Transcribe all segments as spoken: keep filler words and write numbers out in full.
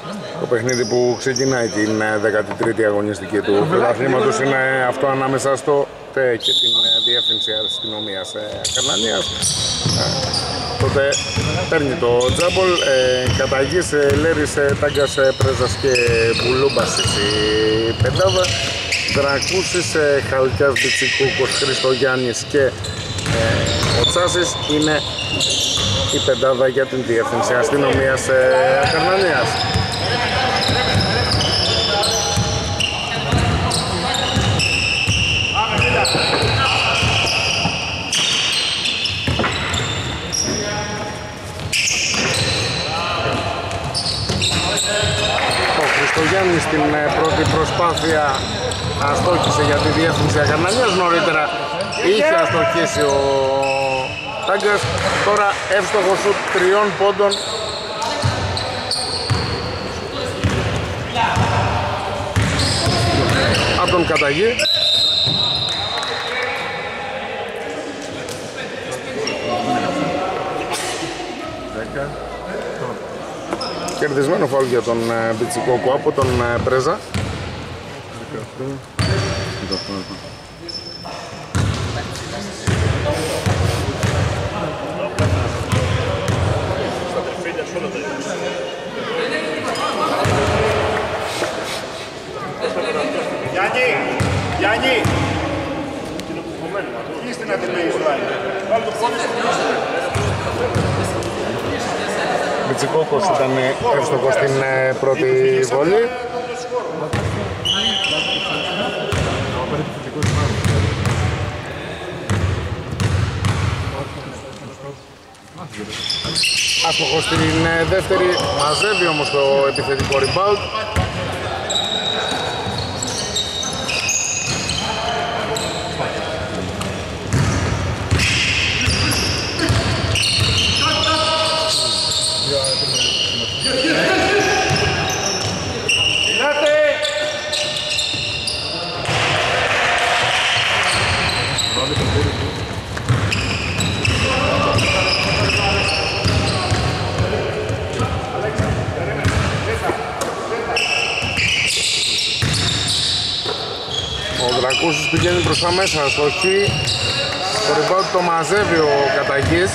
Το παιχνίδι που ξεκινάει την δέκατη τρίτη αγωνιστική του πρωταθλήματος είναι αυτό ανάμεσα στο ΤΕ και την Διεύθυνση Αστυνομίας Καρνανίας. Τότε παίρνει το τζάμπολ, ε, καταγής ε, Λέρης, ε, Τάγκας, ε, Πρέζας και Μπουλούμπασης η πεντάδα. Δρακούσης, ε, Χαλκιάς, Μπιτσικούκος, Χριστογιάννης και ε, ο Τσάσης είναι η πεντάδα για την Διεύθυνση Αστυνομίας ε, Καρνανίας. Ο Γιάννης στην πρώτη προσπάθεια αστόχησε για τη Διεύθυνση Καρνανίας. Νωρίτερα είχε αστοχήσει ο Τάγκας. Τώρα εύστοχο σουτ τριών πόντων από τον Καταγή. Κερδισμένο φάουλ για τον Μπιτσικόκο από τον Πρέζα. Γιάννη, Γιάννη, είστε να τελείει στο άλλο. Βάλε το πόδι Μπιτσικόκος ήταν εύστοχος στην πρώτη βολή. Άστοχος στην δεύτερη, μαζεύει όμως το επιθετικό rebound. Ο Δρακούσης πηγαίνει προς τα μέσα στο χ. Το rebound το μαζεύει ο Καταγής.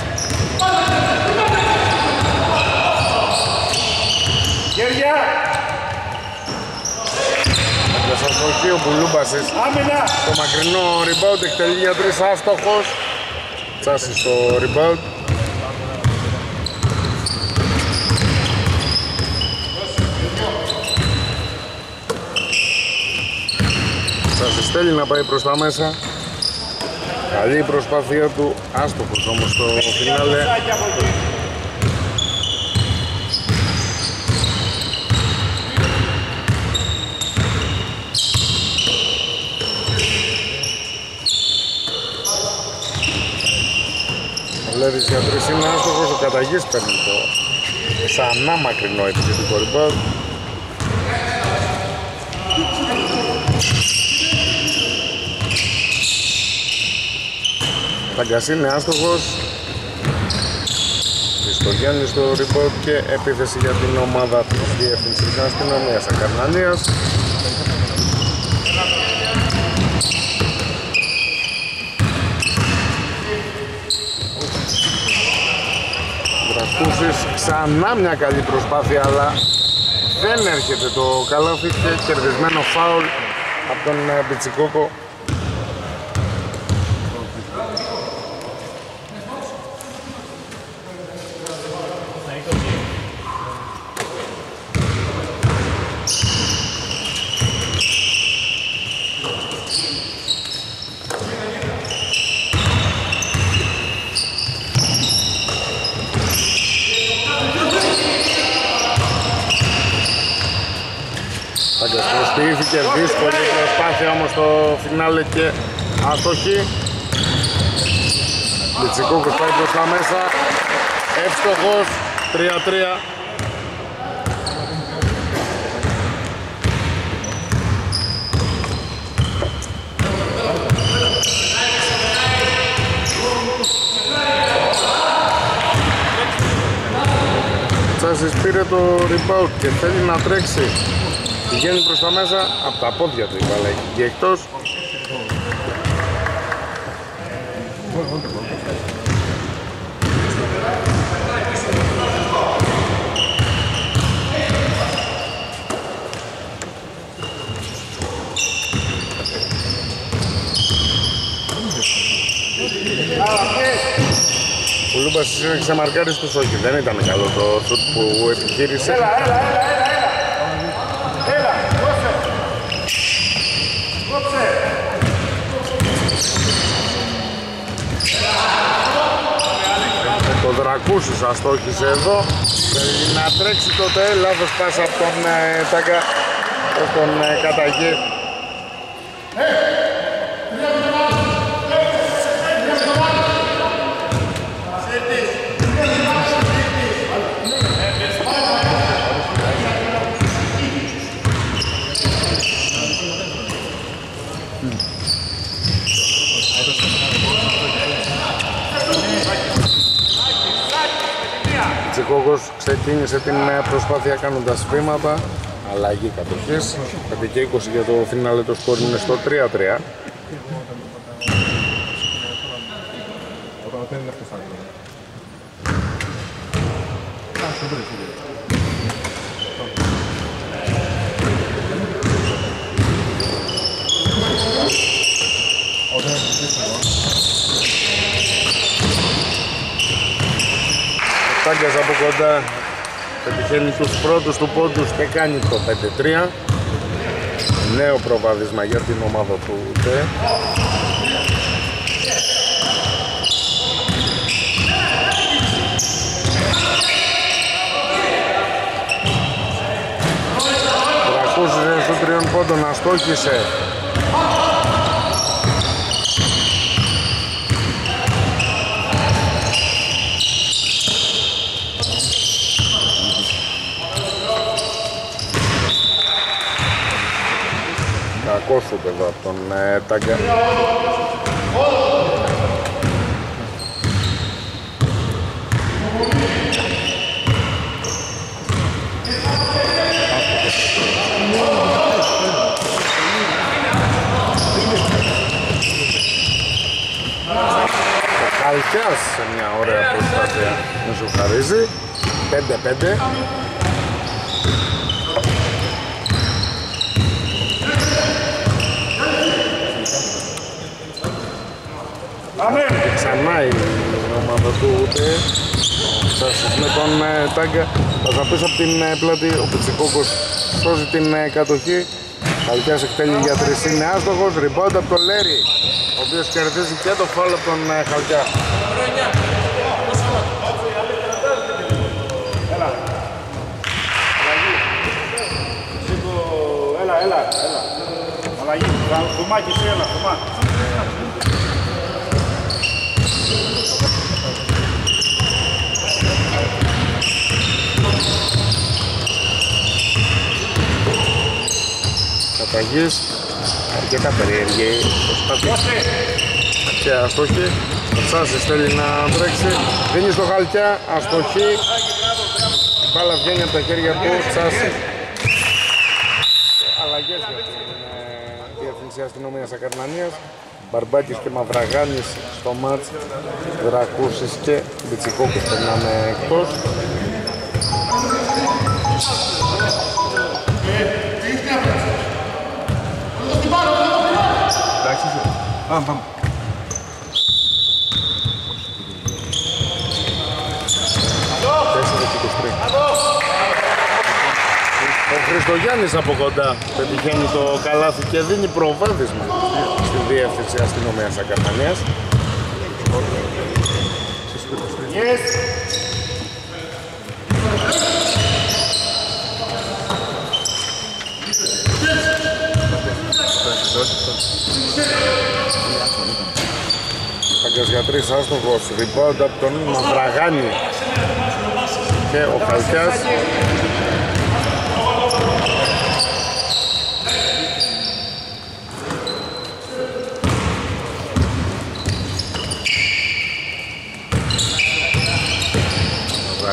Γέρια! Μέσα στο χ ο Μπουλούμπασης. Το μακρινό rebound εκτελεί για τρεις, άστοχος. Τσάσι στο rebound. Τσάσι θέλει να πάει προς τα μέσα. Καλή η προσπάθεια του, άστοχος όμως στο φινάλε. Ο Λέβης για τρεις είναι άστοχος, ο Καταγής παίρνει το ξανά μακρινό επιθετικό rebound. Τάγκας είναι άστοχος. Χριστογιάννης στο rebound και επίθεση για την ομάδα της Διεύθυνσης Αστυνομίας Καρνανίας. Δρακούσης, ξανά μια καλή προσπάθεια, αλλά δεν έρχεται το καλάθι και κερδισμένο φάουλ από τον Μπιτσικόκο. Προσποιήθηκε δύσκολη προσπάθεια όμως στο φινάλε και άστοχη. Μπιτσικόκος πάει προς τα μέσα, εύστοχος, τρία τρία. Τσάσης πήρε το rebound και θέλει να τρέξει. Πηγαίνει προς τα μέσα, από τα πόδια του η μπάλα εκεί εκτός. Ο Λούμπας συνέχισε μαρκάρι στους, όχι, δεν ήταν καλό το σουτ που επιχείρησε. Έλα, έλα, έλα, έλα, έλα. Έλα, κόψε. Κόψε. Το Δρακούσης αστόχησε εδώ. Θέλει να τρέξει τότε, λάθος πάσα από τον ε, Τάγκα προς τον ε, Καταγή. Τσικόκος ξεκίνησε την προσπάθεια κάνοντας βήματα, αλλαγή κατοχής, πέντε και είκοσι για το φινάλε, το σκορ είναι στο τρία τρία. Τάγκας από κοντά πετυχαίνει τους πρώτους του πόντους και κάνει το πέντε τρία. Νέο προβάδισμα για την ομάδα του ΤΕ. Τρακούσιζε στο τριών πόντων, αστόχησε. Κακό σουτ εδώ από τον ε, Τάγκα. Ο Χαλκιάς σε μια ωραία προσπάθεια να σου χαρίζει. πέντε πέντε. Και ξανά η ομάδα του ΤΕ. Τσάσης με τον ε, Τάγκα. Θα πίσω από την ε, πλάτη. Ο Πιτσικόκος σώζει την ε, κατοχή. Χαλκιάς εκτέλει για τρεις, είναι άστοχος. Rebound από τον Λέρι, ο οποίος κερδίζει και το φάουλ από τον ε, Χαλκιά. Έλα. Έλα, έλα, έλα. Αλλαγή. Κουμάκι, έλα, κουμάκι. Καταγής, αρκετά περίεργη προσπάθεια και αστοχή. Ο Τσάσης θέλει να τρέξει, δίνει στο Χαλκιά, αστοχή. Η μπάλα βγαίνει από τα χέρια του Τσάση. Αλλαγές για την ε, Διεύθυνση Αστυνομίας Ακαρνανίας. Μπαρμπάκης και Μαυραγάνης στο μάτς. Δρακούσης και Μπιτσικόκος περνάνε εκτός. Πάμε, πάμε. Ο Χριστογιάννης από κοντά πετυχαίνει το καλάθι και δίνει προβάδισμα στη Διεύθυνση Αστυνομίας Ακαρνανίας. Yes. Τάγκας για τρεις, άστοχος, rebound από τον Μαυραγάνη και ο Χαλκιάς.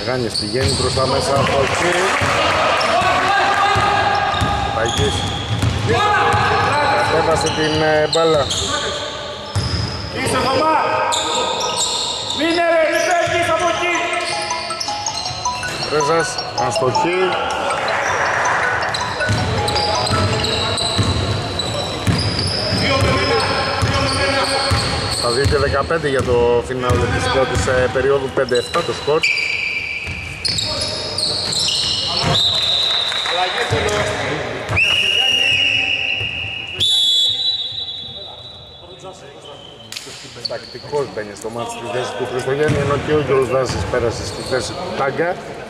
Μαυραγάνης πηγαίνει προς τα μέσα από εκεί. Παγής κατέβασε την ε, μπάλα. Είσαι Θωμά! Μείνε ρε, μη φεύγεις από εκεί! Πρέζας, αστοχή. Στα δύο και δεκαπέντε για το φινάλε της πρώτης ε, περίοδου, πέντε επτά το σκορ. Τακτικός μπαίνει στο μάτι στη θέση του Χριστογέννη, ενώ και ο Γιώργος Δάσης πέρασε στη θέση του Τάγκα.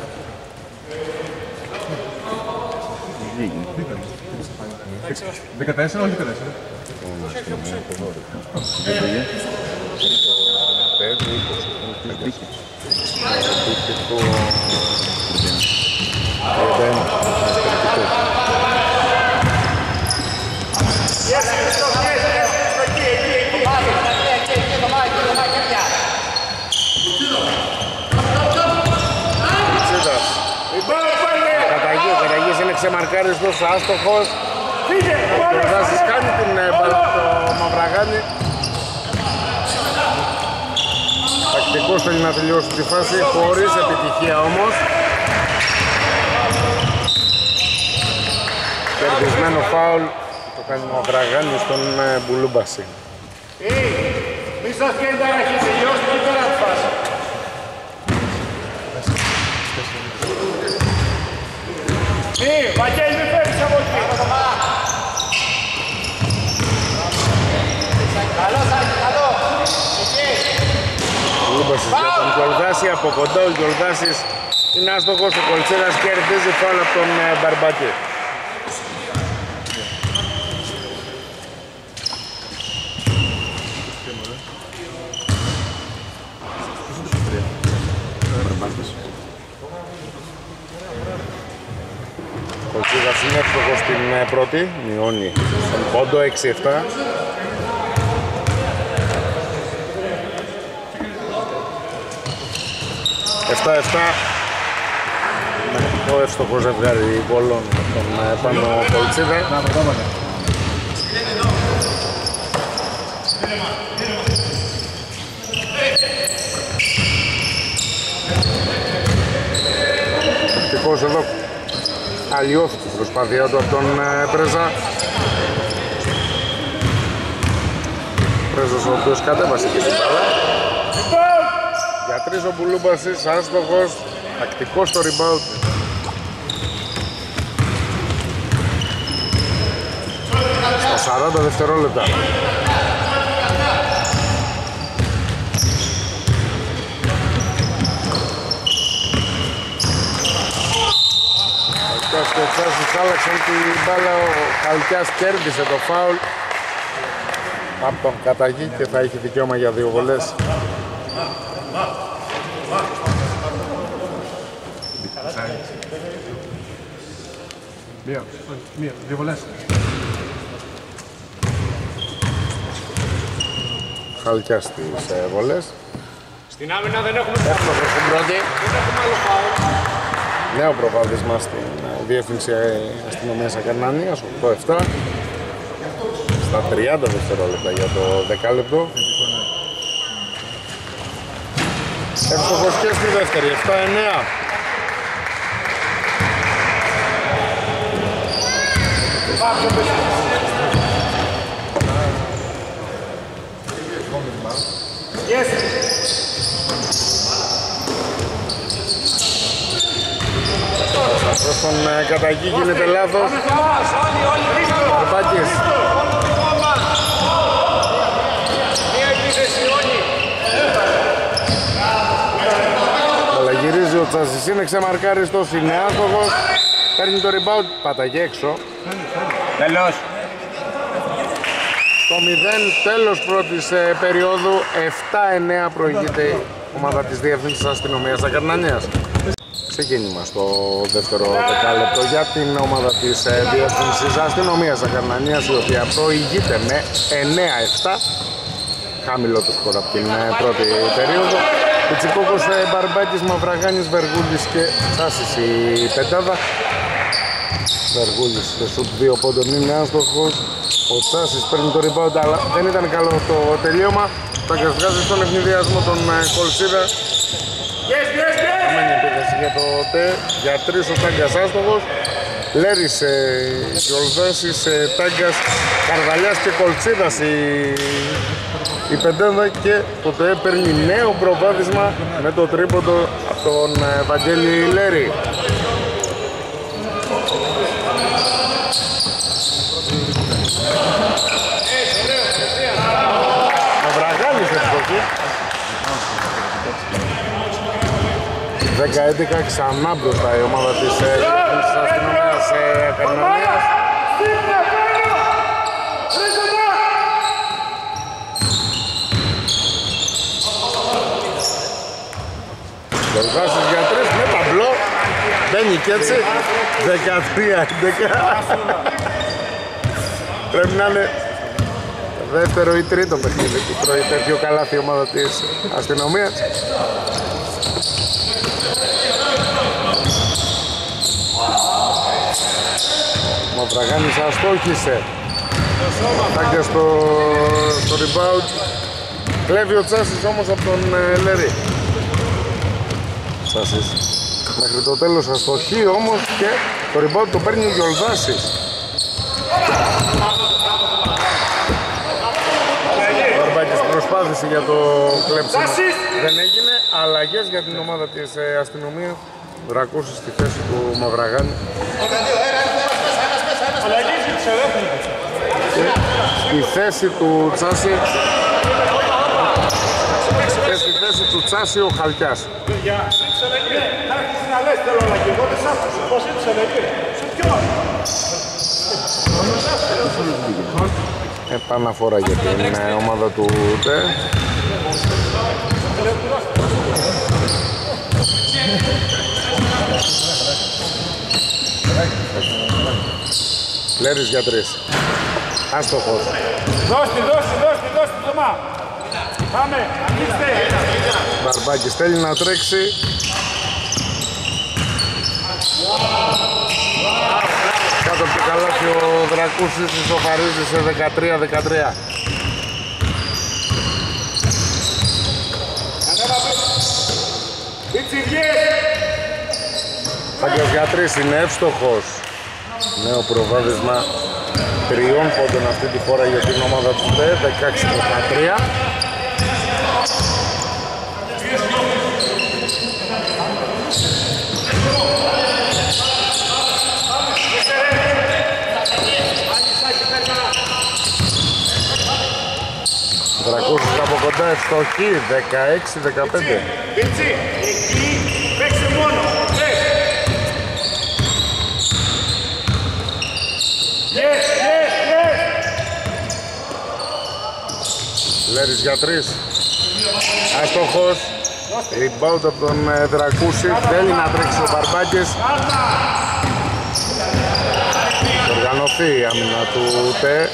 δεκατέσσερα ή δεκατέσσερα. Καταγή, ο Καταγής είναι ξεμαρκάριστος, άστοχος. Ο Γιορδάσης κάνει την μπάλα στο Μαυραγάνη. Τακτικός θέλει να τελειώσει τη φάση, χωρίς επιτυχία όμως. Κερδισμένο φάουλ, το κάνει ο Μαυραγάνης στον Μπουλούμπαση. Μη σας βγαίνει τα έχει τελειώσει και πέρα τη φάση. Μη, Βαγγέλη, μη φεύγεις από εκεί. Καλό, Σάκη, καλό. Μπουλούμπασης για τον Γιολδάση, από κοντά ο Γιολδάσης είναι άστοχος, ο Κολτσέρας κερδίζει φάουλ από τον Μπαρμπάκη. Ο Κολτσέρας είναι εύστοχος στην πρώτη, μειώνει τον πόντο έξι επτά. επτά επτά με το εύστοχο ζευγάρι βολών τον πάνω Κολτσίδα. Ευτυχώς εδώ αλλοιώθηκε η προσπάθεια του από τον Πρέζα. Πρέζας ο οποίος κατέβασε και την μπάλα. Για τρεις ο Μπουλούμπασης, άστοχος, τακτικός στο rebound. Στα σαράντα δευτερόλεπτα. Καλκιάς και ο Τσάσης άλλαξαν την μπάλα, ο Καλκιάς κέρδισε το φάουλ από τον Καταγή και θα έχει δικαίωμα για δύο βολές. Μία, μία, δύο βολές. Χαλκιά στις ε, βολές. Στην άμυνα δεν έχουμε Εύστοχος στην πρώτη. Δεν έχουμε άλλο φάουλ. Νέο προβάδισμα στην ε, Διεύθυνση Αστυνομίας Ακαρνανίας, οκτώ επτά. Στα τριάντα δευτερόλεπτα για το δεκάλεπτο. Εύστοχος και στη δεύτερη, επτά εννέα. Yes. Προς τον ε, Καταγή γίνεται λάθος. Αρπάκης. Αλλά γυρίζει ο Τσάσης, είναι ξεμαρκάριστος, είναι άστοχος. Παίρνει το rebound, παταγέ έξω. Τέλος. Το μηδέν, τέλος πρώτης ε, περίοδου, επτά εννέα προηγείται η ομάδα της Διεύθυνσης Αστυνομίας Ακαρνανίας. Ξεκίνημα στο δεύτερο δεκάλεπτο για την ομάδα της ε, Διεύθυνσης Αστυνομίας Ακαρνανίας, η οποία προηγείται με εννέα επτά. Χαμηλό το σκορ από την ε, πρώτη περίοδο. Πιτσικόκος, Μπαρμπάκης, Μαυραγάνης, Βεργούλης και Τσάσης η πεντάδα. Βεργούλης σε σουτ δύο πόντων είναι άστοχος. Ο Τσάσης παίρνει το rebound, αλλά δεν ήταν καλό το τελείωμα. Τάγκας βγάζει στον ευνηδιασμό τον Κολσίδα. Αμένη επίθεση για το ΤΕ, για τρεις ο Τάγκας άστοχος. Λέρης, Γιολδάσης, Τάγκας, Καρδαλιάς και Κολτσίδας η, η πεντάδα και το ΤΕ παίρνει νέο προβάδισμα με το τρίποντο από τον Βαγγέλη Λέρη. Μαυραγάνης ευτυχώς. δέκα έντεκα ξανά μπροστά η ομάδα της αστυνομίας Καρνανίας. Δελβάσεις για τρεις με ταμπλό. Μπαίνει και έτσι. δεκατρία έντεκα. Πρέπει να είναι δεύτερο ή τρίτο παιχνίδι που τρώει τέτοιο καλάθι η ομάδα της αστυνομίας. Μαυραγάνης αστόχησε. Τάγκια στο, στο rebound. Κλέβει ο Τσάσης όμως από τον ε, Λέρη. Τσάσης μέχρι το τέλος αστοχεί όμως και το rebound το παίρνει ο Γιολδάσης. Ο Αρμπάκης προσπάθησε για το κλέψιμο. Δεν έγινε. Αλλαγές για την ομάδα της ε, αστυνομίας. Δρακούσης στη θέση του Μαυραγάνη. Στη θέση του Τσάση και στη θέση του Τσάση ο Χαλκιάς. Επαναφορά για την ομάδα του ΤΕ. Λέρης για τρεις. Άστοχος. Δώστε, δώστε, δώστε, δώστε το μα. Πάμε, ανοίξτε. Μπαρμπάκης θέλει να τρέξει. Κάτω από το καλάθι ο Δρακούσης ισοφαρίζει σε δεκατρία δεκατρία. Τάγκας για τρεις είναι εύστοχος. Νέο προβάδισμα τριών πόντων αυτή τη φορά για την ομάδα του ΤΕ, δεκαέξι δεκατρία. Δρακούσης από κοντά ευστοχή, δεκαέξι δεκαπέντε. Πίτσι, εκεί παίξε μόνο. Yes, yes, yes. Λέρης για τρεις. Αστοχός. Rebound από τον Δρακούση. Θέλει να τρέξει ο Μπαρμπάκης. Οργανωθεί η άμυνα του ΤΕ.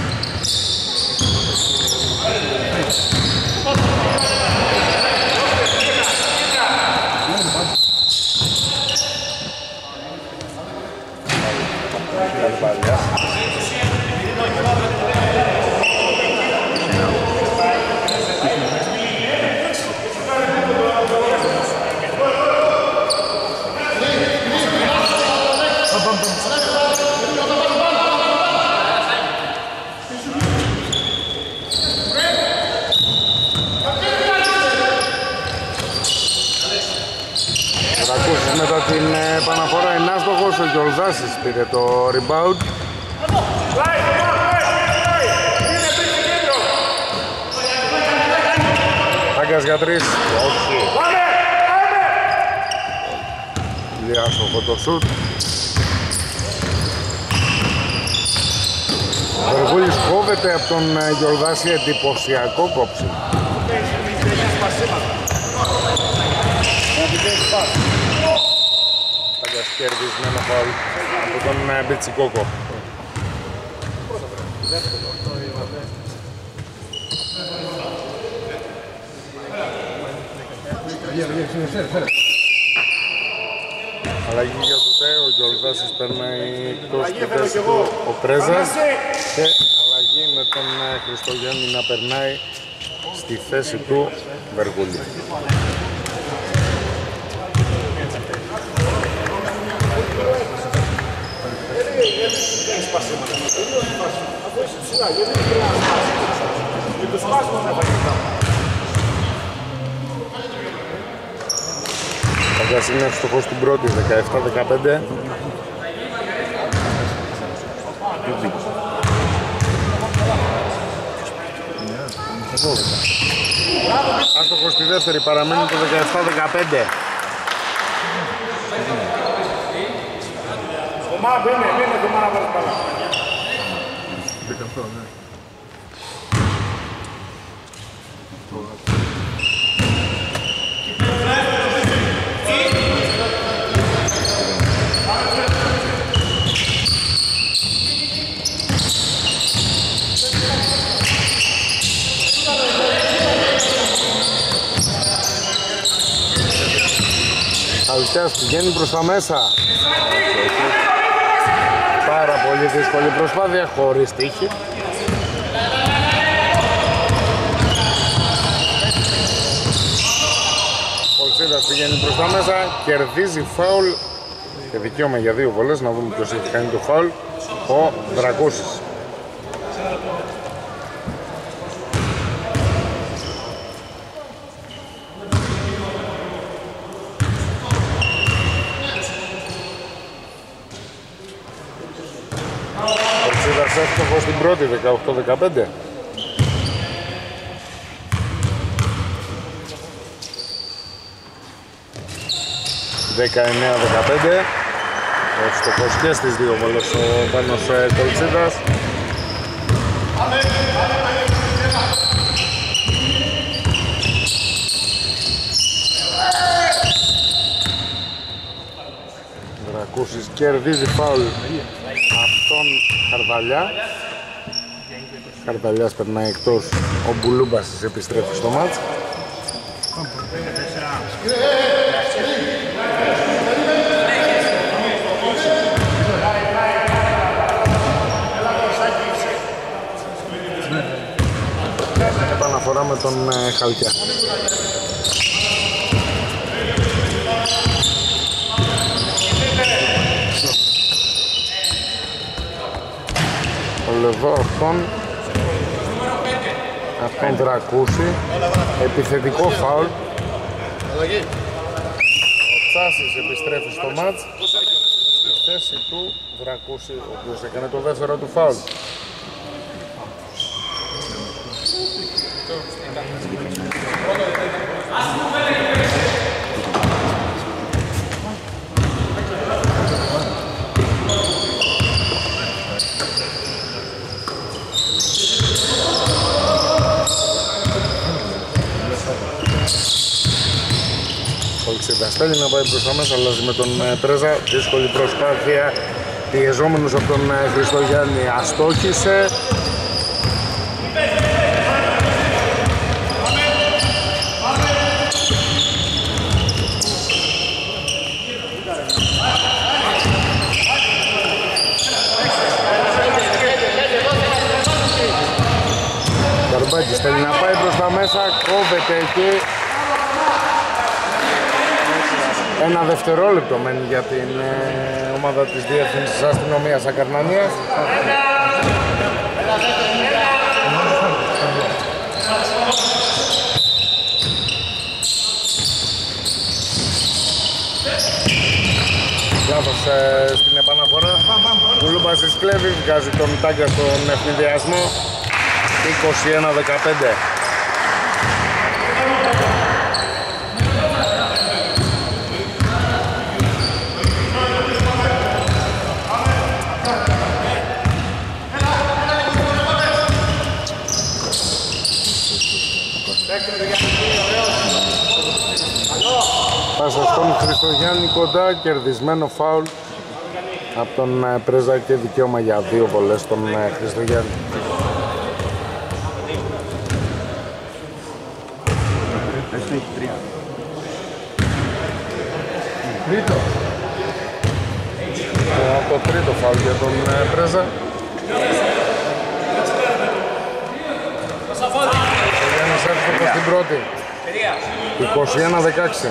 Μετά την επαναφορά είναι άστοχος, ο Γιολδάσης πήρε το rebound. Τάγκας για τρεις, όχι. Διάστοχο το σουτ. Ο Βεργούλης κόβεται από τον Γιολδάση, εντυπωσιακό κόψιμο. Τάγκας κερδισμένο φάουλ από τον Πιτσικόκο. Αλλαγή για το ΤΕ, ο Γιολδάσης περνάει εκτός στη θέση του ο Πρέζας και αλλαγή με τον Χριστογιάννη να περνάει στη θέση του Βεργούλη. Παγκάς είναι ευστοχός στην πρώτη, δεκαεπτά δεκαπέντε. Άστοχος στη δεύτερη, παραμένει το δεκαεπτά δεκαπέντε. Κομμά, μπαίνε, μπαίνε, κομμά να βάλεις καλά. δεκαοκτώ, ναι. Αλτιάς πηγαίνει προς τα μέσα. Πάρα πολύ δύσκολη προσπάθεια, χωρίς τύχη. Πολσίδας πηγαίνει προς τα μέσα, κερδίζει φάουλ και δικαίωμα για δύο βολές. Να δούμε ποιος έχει κάνει το φάουλ. Ο Δρακούσης. Εύστοχος στην πρώτη, δεκαοκτώ δεκαπέντε. δεκαεννέα δεκαπέντε. Εύστοχος και στις δύο βολές ο Πάνος Κολτσίδας. Δρακούσης κερδίζει φάουλ από τον Χαρδαλιά. Χαρδαλιάς περνάει εκτός, ο Μπουλούμπας επιστρέφει στο μάτς. Επαναφορά με τον ε, Χαλκιά. Ο Λεβό αυτόν αυτόν Δρακούση, επιθετικό φάουλ. Ο Τσάσης επιστρέφει στο μάτς στη θέση του Δρακούση, ο οποίος έκανε το δεύτερο του φάουλ. Θέλει να πάει προς τα μέσα, αλλάζει με τον Πρέζα. Δύσκολη προσπάθεια, πιεζόμενος από τον Χριστογιάννη, αστόχησε. Καρμπάκης θέλει να πάει προς τα μέσα, κόβεται εκεί. Ένα δευτερόλεπτο μένει για την ε, ομάδα της Διεύθυνσης Αστυνομίας Ακαρνανίας. Λάθος ε, στην επαναφορά. Κουλούμπας της κλέβει, βγάζει τον Τάγκα στον ευνηδιασμό. είκοσι ένα δεκαπέντε. Πάσα στον Χριστογιάννη κοντά, κερδισμένο φάουλ από τον Πρέζα και δικαίωμα για δύο βολές στον Χριστογιάννη. Τρίτο. Το, το τρίτο φάουλ για τον ε, Πρέζα. Ο Γιάννης έρχεται στην πρώτη. είκοσι ένα δεκαέξι.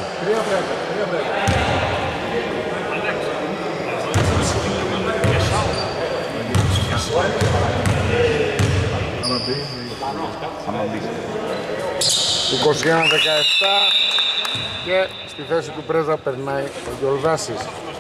είκοσι ένα δεκαεπτά και στη θέση του Πρέζα περνάει ο Γιολδάσης.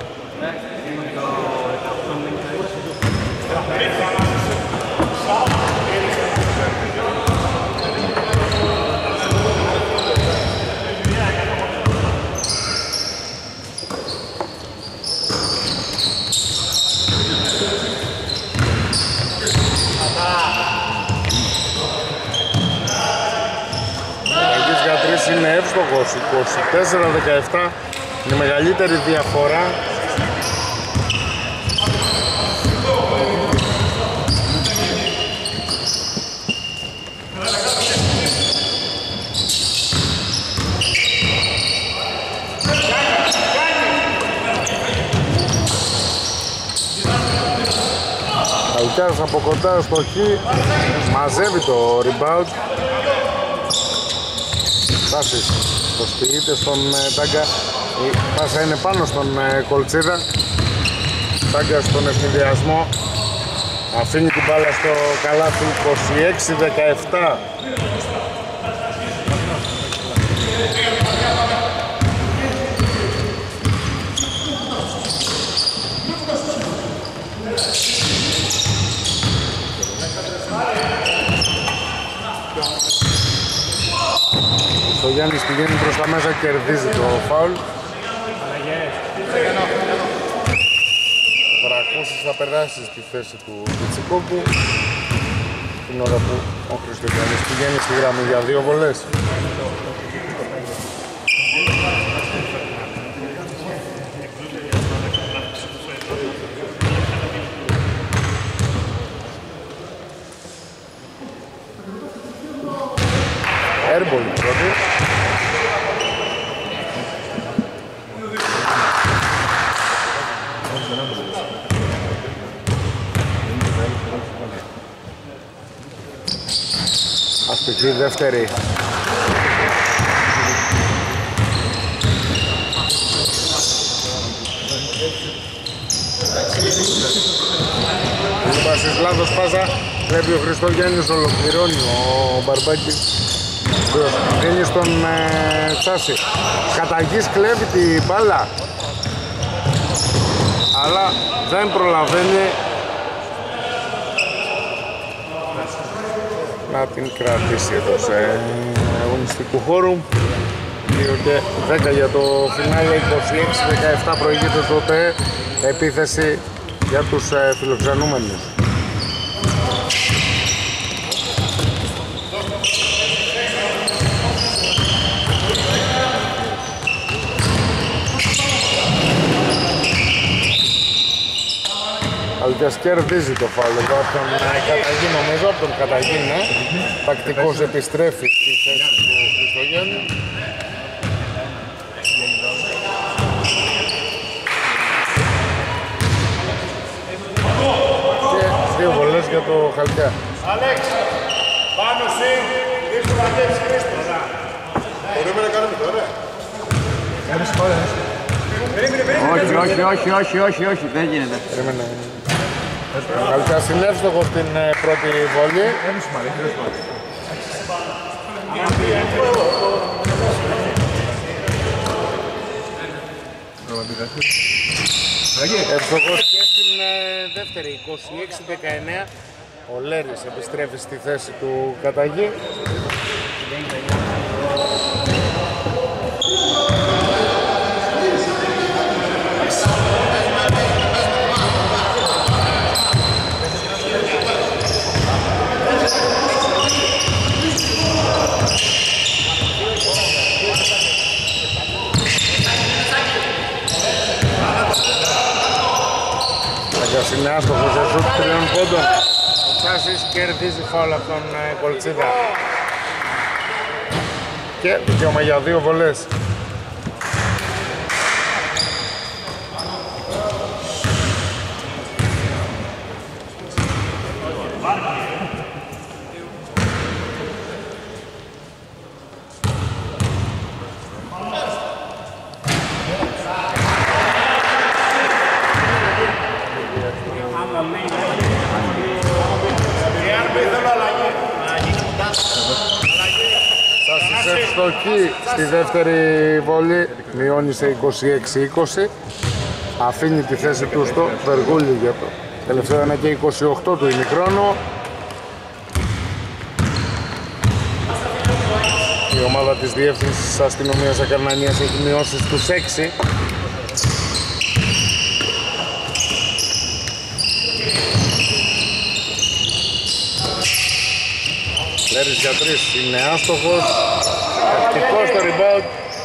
Είναι εύστοχος, είκοσι τέσσερα δεκαεπτά, είναι μεγαλύτερη διαφορά. Αλκάς από κοντά στο χ, μαζεύει το rebound. Τάσης, το στηρείται στον Τάγκα, η πάσα είναι πάνω στον Κολτσίδα. Τάγκα στον ευνηδιασμό, αφήνει την μπάλα στο καλάθι, είκοσι έξι δεκαεπτά. Ο Γιάννης πηγαίνει προς τα μέσα, κερδίζει το φάουλ. Ο Βρακούσης θα περάσει στη θέση του Πιτσικόκου την ώρα που ο Χριστογιάννης πηγαίνει στη γραμμή για δύο βολές. Airball πρώτη. Αστική δεύτερη. Βάσεις λάθος πάσα, πρέπει ο Χριστογιάννης, ολοκληρώνει ο Μπαρμπάκης. Δίνει στον ε, Τσάση. Καταγής κλέβει την μπάλα, αλλά δεν προλαβαίνει να την κρατήσει εδώ σε αγωνιστικού χώρου. δύο και δέκα για το φινάλε, είκοσι έξι δεκαεπτά προηγείται τότε επίθεση για τους ε, φιλοξενούμενους. Αλκιάς κερδίζει το φάουλ εδώ από τον Καταγή, νομίζω από τον Καταγή, ναι. Τακτικός επιστρέφει στη θέση του Χριστογέννη. Και δύο βολές για το Χαλκιά. Άλεξ, πάνω συν, δείξου πατέρες Χρήστος. Μπορούμε να κάνουμε τώρα. Κάνεις τώρα. Όχι, όχι, όχι, όχι, όχι, όχι, δεν γίνεται. Περίμενε. Ο Χαλκιάς είναι εύστοχος στην πρώτη βολή. Έμεις μάλλη, χειρός μάλλη. Εύστοχος και στην δεύτερη, είκοσι έξι δεκαεννέα. Ο Λέρης επιστρέφει στη θέση του Καταγή. Είναι άστοχος σε σουτ τριών πόντων. Ο Τσάσης κερδίζει φάουλ από τον Κολτσίδα. Και δικαίωμα για δύο βολές. αστοχή στη δεύτερη βολή, μειώνει σε είκοσι έξι είκοσι. Αφήνει τη θέση του στο Βεργούλη για το τελευταίο ένα και είκοσι οκτώ του ημιχρόνου. Η ομάδα της Διεύθυνσης Αστυνομίας Ακαρνανίας έχει μειώσει στους έξι. Λέρης για τρεις είναι άστοχος. Τακτικός στο rebound.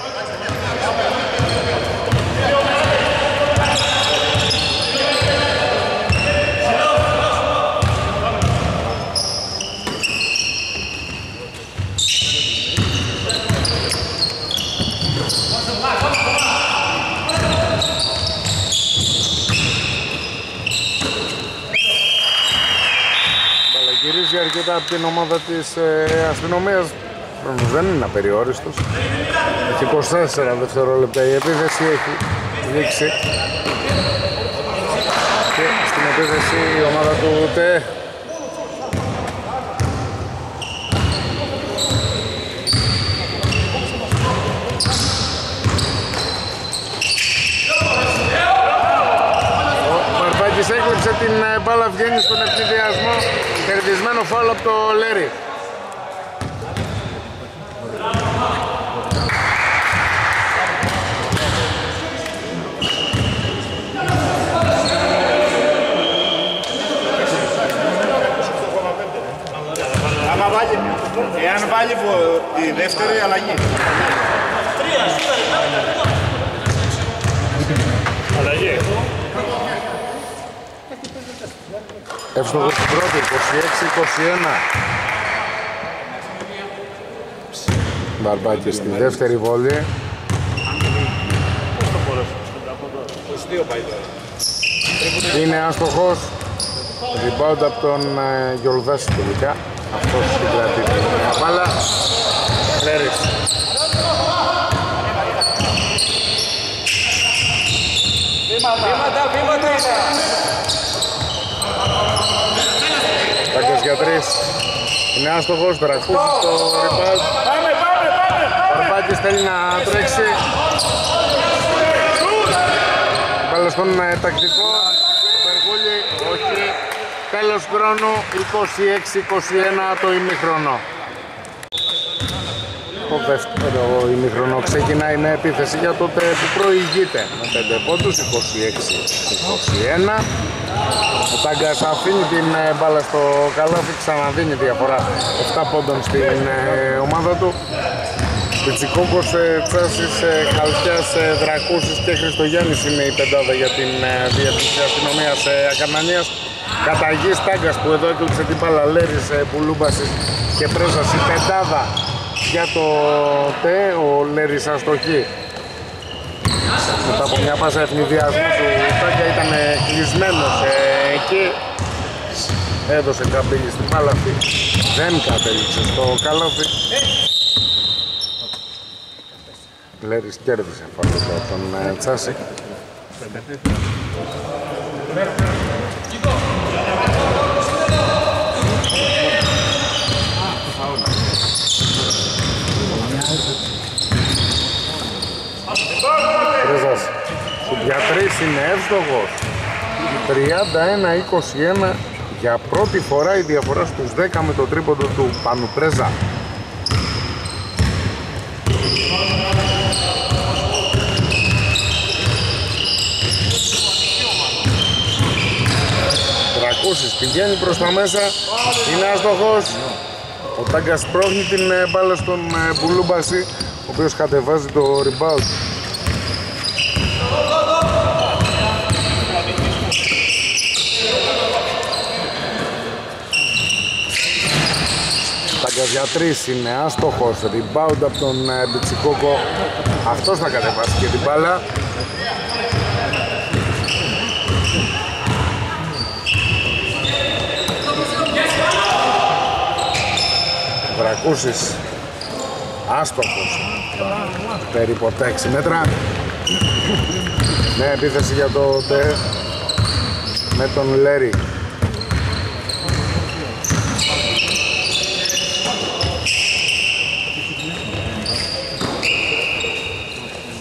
Γυρίζει αρκετά από την ομάδα της ε, αστυνομίας. Χρόνος δεν είναι απεριόριστος. Έχει είκοσι τέσσερα δευτερόλεπτα η επίθεση, έχει δείξει. Και στην επίθεση η ομάδα του ΤΕ. Ο Μπαρμπάκης έκλειψε την μπάλα, βγαίνει στον ευθυδιασμό. Κερδισμένο φάουλ από το Λέρι. Άμα βάλει, εάν βάλει τη δεύτερη αλλαγή. Αλλαγή. Εύστοχος στην πρώτη, είκοσι έξι είκοσι ένα. Μπαρμπάκης στη δεύτερη βόλη. Είναι άστοχος. Rebound από τον ε, Γιολδάση τελικά. Αυτός την κρατεί την μπάλα. Λέρης. Βήματα, βήματα είναι. Τάγκας για τρεις. Είναι άστοχος, τρακούζει το rebound. Πάμε, πάμε, πάμε! Μπαρμπάκης θέλει να τρέξει. Μπάλα στον ε, τακτικό. Βεργούλη, όχι. Τέλος χρόνου, είκοσι έξι είκοσι ένα το ημίχρονο. Το δεύτερο ημίχρονο ξεκινάει με επίθεση για τότε που προηγείται με πέντε πόντους, είκοσι έξι είκοσι ένα. Ο Τάγκας αφήνει την μπάλα στο καλάθι, ξαναδίνει διαφορά επτά πόντων στην ε, ομάδα του. Πιτσικόκος, ε, Τσάσης, ε, Χαλκιάς, ε, Δρακούσης και Χριστογιάννης είναι η πεντάδα για την ε, Διεύθυνση Αστυνομίας ε, Ακαρνανίας. Καταγής Τάγκας που εδώ έκλειψε την μπάλα, Λέρης, ε, Πουλούμπασης και Πρέζας, η πεντάδα για το ΤΕ, ο Λέρης αστοχή. Μετά από μια πάσα ευνηδιασμού του Τάγκα ήταν κλεισμένος ε, εκεί. Έδωσε καμπύλη στην μπάλα αυτή, δεν κατέληξε στο καλάθι. Λέρης κέρδισε πάλι τον ε, Τσάση. Πρέζας, σου για τρεις είναι εύστοχος. τριάντα ένα είκοσι ένα, για πρώτη φορά η διαφορά στους δέκα με το τρίποντο του Πάνου Πρέζα. Τρακούσης πηγαίνει προς τα μέσα, είναι άστοχος. Ο Τάγκας πρόχνει την μπάλα στον Μπουλούμπαση, ο οποίος κατεβάζει το rebound. Τάγκας για τρεις είναι άστοχος, rebound από τον Μπιτσικόκο. Αυτός θα κατεβάσει και την μπάλα. Βρακούσης άστοχος, περίπου τα έξι μέτρα. Ναι, επίθεση για το ΤΕ με τον Λέρι.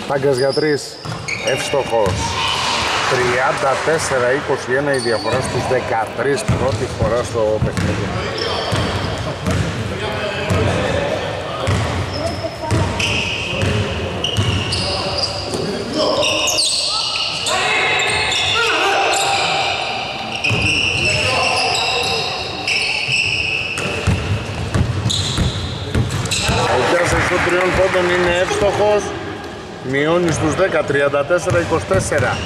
Τάγκας για τρεις, εύστοχος. τριάντα τέσσερα είκοσι ένα η διαφορά στους δεκατρείς, πρώτη φορά στο παιχνίδι. Ο τριών πόντων είναι εύστοχος, μειώνει στους δέκα, τριάντα τέσσερα είκοσι τέσσερα.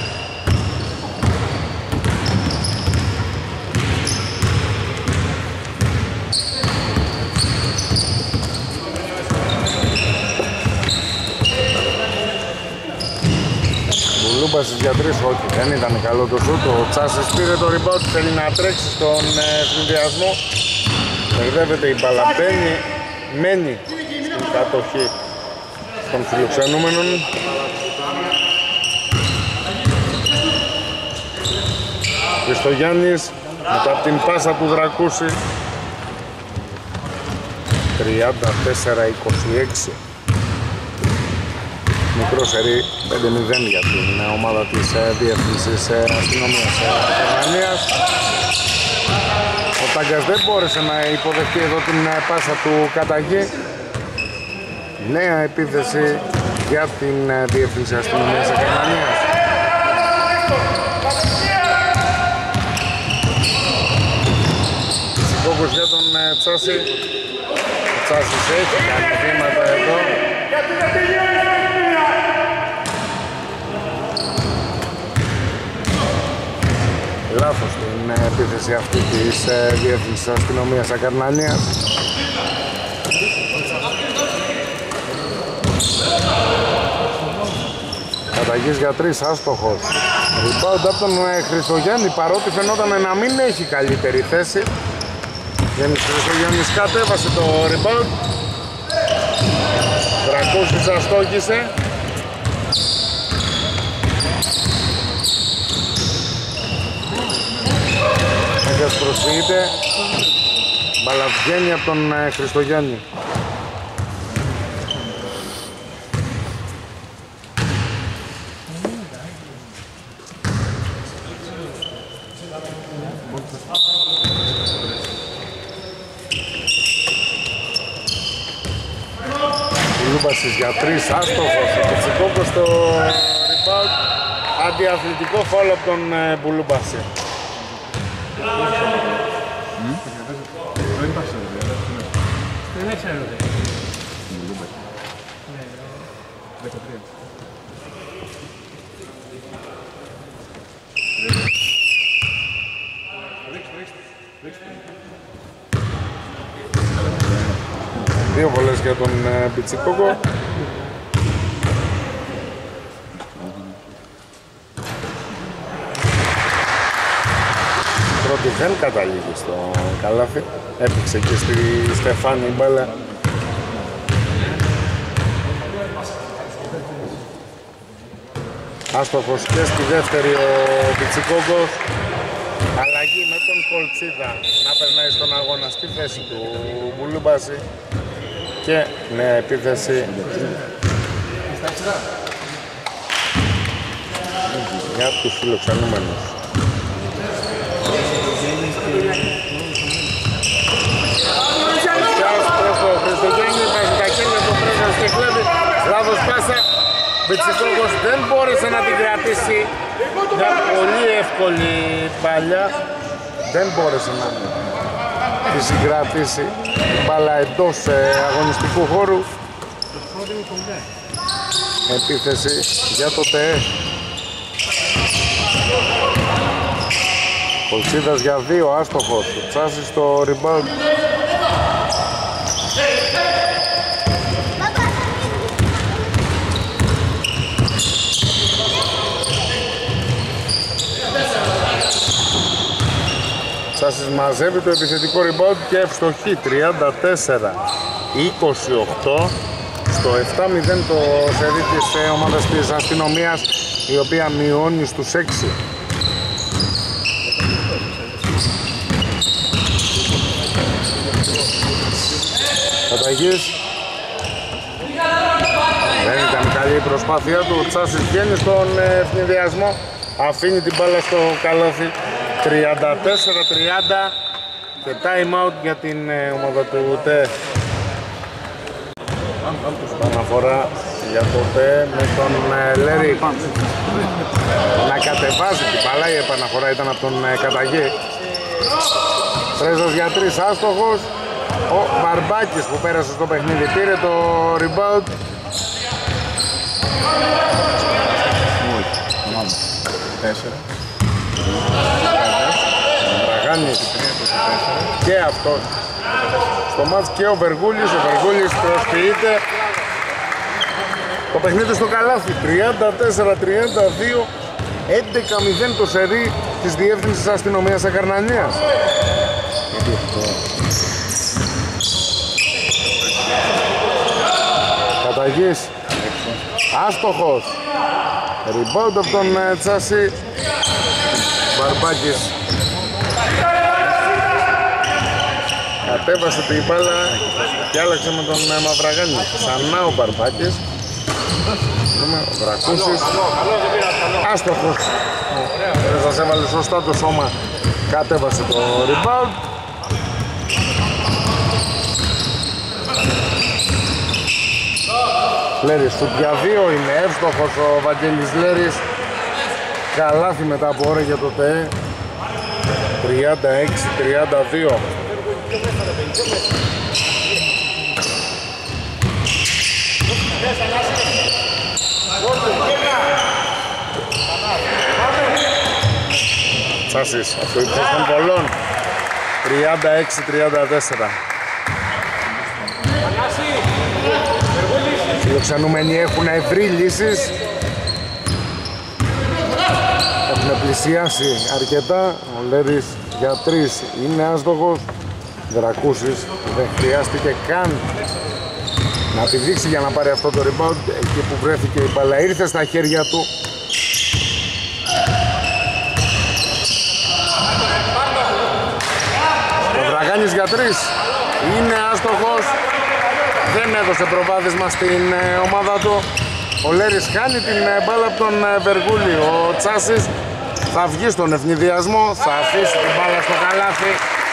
Μπουλούμπασης για τρεις, όχι, δεν ήταν καλό το σούτ. Ο Τσάσης πήρε το rebound, θέλει να τρέξει στον συνδυασμό. Μπερδεύεται η μπάλα, μπαίνει, μένει στην κατοχή των φιλοξενούμενων. Χριστογιάννης μετά από την πάσα του Δρακούση. τριάντα τέσσερα είκοσι έξι. Μικρό σερί πέντε μηδέν για την ομάδα της Διεύθυνσης Αστυνομίας Γερμανίας. Ο Τάγκας δεν μπόρεσε να υποδεχτεί εδώ την πάσα του Καταγή. Νέα επίθεση για την Διεύθυνση Αστυνομίας Γερμανίας. Φόκους για τον Τσάση. Ο Τσάσης έχει κάνει βήματα εδώ. Λάθος την επίθεση αυτή της Διεύθυνσης Αστυνομίας Ακαρνανίας. Καταγής για τρεις, άστοχος. Rebound από τον Χριστογιάννη, παρότι φαινόταν να μην έχει καλύτερη θέση. Γιάννης Χριστογιάννης κατέβασε το rebound. Δρακούσης αστόχησε. Τάγκας προσφύγεται. Μπάλα βγαίνει από τον Χριστογιάννη. Λούμπασης για τρεις, άστοχος. Ο Πιτσικόκος στο rebound. Αντιαθλητικό φάουλ από τον Μπουλούμπαση. Δεν ξέρω. Δύο βολές για τον Πιτσικόκο. Πρώτη δεν καταλήγει στο καλάθι. Έπαιξε και στη Στεφάνη μπάλα. Άστοχος και στη δεύτερη ο Πιτσικόκος. Αλλαγή με τον Κολτσίδα να περνάει στον αγώνα στη θέση του Μπουλούμπαση. Και νέα επίθεση για τους φιλοξενούμενους. Λάθος πάσα, Πιτσικόκος δεν μπόρεσε να την κρατήσει. Μια πολύ εύκολη παλιά. Δεν μπόρεσε να τη συγκρατήσει. Μπάλα εντός αγωνιστικού χώρου. Επίθεση για το ΤΕΕ. Κολτσίδας για δύο, άστοχος. Τσάσης στο rebound. Τσάσης μαζεύει το επιθετικό rebound και ευστοχή. Τριάντα τέσσερα είκοσι οκτώ. Στο επτά μηδέν το σερί της ομάδας της αστυνομίας, η οποία μειώνει στους έξι. Καταγής Δεν ήταν καλή η προσπάθεια του. Ο Τσάσης βγαίνει στον ευνηδιασμό. Αφήνει την μπάλα στο καλάθι. τριάντα τέσσερα τριάντα και time out για την ομάδα του ΤΕ. Αναφορά για το ΤΕ με τον Λέρη να κατεβάζει την μπάλα. Η επαναφορά ήταν από τον Καταγή. Πρέζος για τρεις, άστοχος. Ο Μπαρμπάκης που πέρασε στο παιχνίδι πήρε το rebound. Βραγάνης και αυτός στο μάτς και ο Βεργούλης. Ο Βεργούλης προσποιείται το παιχνίδι στο καλάθι. Τριάντα τέσσερα τριάντα δύο, έντεκα μηδέν το σερί της Διεύθυνσης Αστυνομίας Ακαρνανίας. Καταγής, άστοχος. Rebound από τον Τσάση. Μπαρμπάκης κατέβασε την μπάλα και άλλαξε με τον Μαυραγάνη. Ξανά ο Μπαρμπάκης. Ο Βρακούσης άστοχος. Δεν σας έβαλε σωστά το σώμα. Κατέβασε το rebound. Λέρης σουτ για δύο, είναι εύστοχος ο Βαγγέλης Λέρης. Καλάθι μετά από ώρα για το ΤΕ. τριάντα έξι τριάντα δύο. Τσάσης, αυτό είναι των πολλών. τριάντα έξι τριάντα τέσσερα. Οι φιλοξενούμενοι έχουν ευρύ λύσεις. Έχουν πλησιάσει αρκετά. Ο Λέρης για τρεις είναι άστοχος. Δρακούσης δεν χρειάστηκε καν να πηδήξει για να πάρει αυτό το rebound. Εκεί που βρέθηκε η μπάλα ήρθε στα χέρια του. Ο Δραγάνης για τρεις είναι άστοχος. Δεν έδωσε προβάδισμα στην ομάδα του. Ο Λέρης χάνει την μπάλα από τον Βεργούλη. Ο Τσάσης θα βγει στον ευνηδιασμό, θα αφήσει την μπάλα στο καλάθι.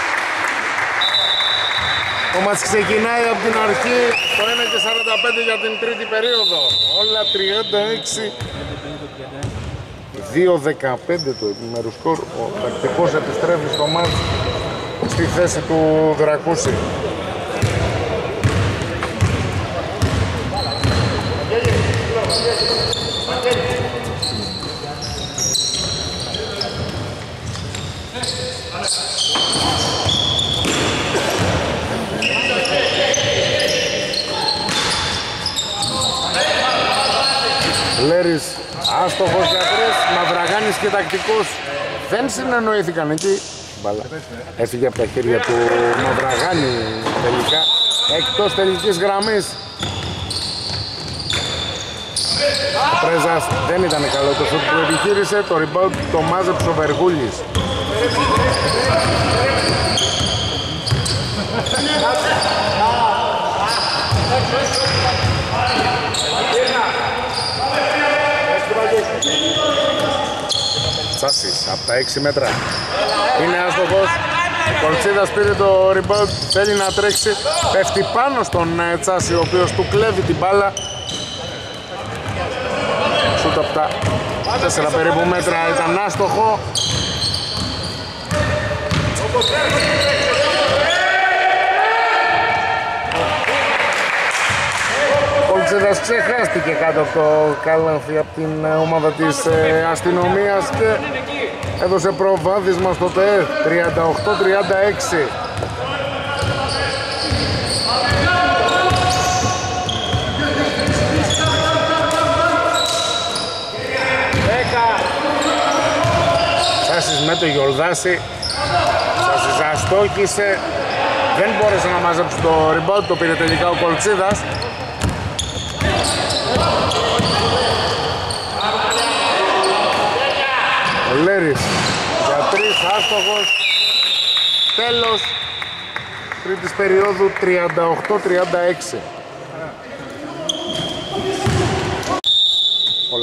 Το μάτς ξεκινάει από την αρχή, το ένα και σαράντα πέντε για την τρίτη περίοδο. Όλα τριάντα έξι δύο δεκαπέντε το επιμέρου σκορ. Ο τακτικός επιστρέφει στο μάτς στη θέση του Δρακούση. Λέρης άστοχος για τρεις, Μαυραγάνης και τακτικός δεν συνεννοήθηκαν εκεί. Μπαλά έφυγε από τα χέρια του Μαυραγάνη τελικά, εκτός τελικής γραμμής. Ο Πρέζας δεν ήταν καλό το σουτ που επιχείρησε, το rebound το μάζεψε ο Βεργούλης. Τσάσης από τα έξι μέτρα είναι άστοχος. Ο Κολτσίδας πήρε το rebound, θέλει να τρέξει, πέφτει πάνω στον Τσάση ο οποίος του κλέβει την μπάλα. Σούτ από τα τέσσερα περίπου μέτρα ήταν άστοχο. Ο Κολτσίδας ξεχάστηκε κάτω από το καλάθι από την ομάδα της αστυνομίας και έδωσε προβάδισμα στο ΤΕ. Τριάντα οκτώ τριάντα έξι. Τσάσης με το Γιολδάση. Τσάσης αστόχησε. Δεν μπόρεσε να μαζέψει το rebound, το πήρε τελικά ο Κολτσίδας. Ο Λέρης για τρεις άστοχος. Τέλος τρίτης περίοδου, τριάντα οκτώ τριάντα έξι.